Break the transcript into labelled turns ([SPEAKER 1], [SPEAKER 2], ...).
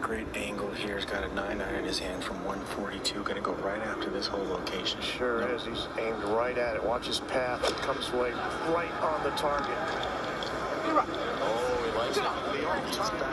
[SPEAKER 1] great angle here. He's got a 9-iron in his hand from 142. Going to go right after this whole location.
[SPEAKER 2] Sure is. He's aimed right at it. Watch his path. It comes away right on the target.
[SPEAKER 1] Oh, he likes it. The off-top